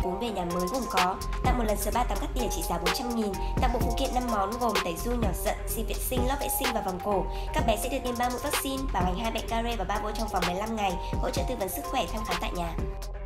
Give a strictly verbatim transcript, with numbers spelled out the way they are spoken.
vốn về nhà mới gồm có tặng một lần spa tắm cắt tỉa trị giá bốn trăm nghìn, tặng bộ phụ kiện năm món gồm tẩy giun, nhỏ giận, xịt vệ sinh, lót vệ sinh và vòng cổ. Các bé sẽ được tiêm ba mũi vaccine, bảo hành hai bệnh care và ba bôi trong vòng mười lăm ngày, hỗ trợ tư vấn sức khỏe thăm khám tại nhà.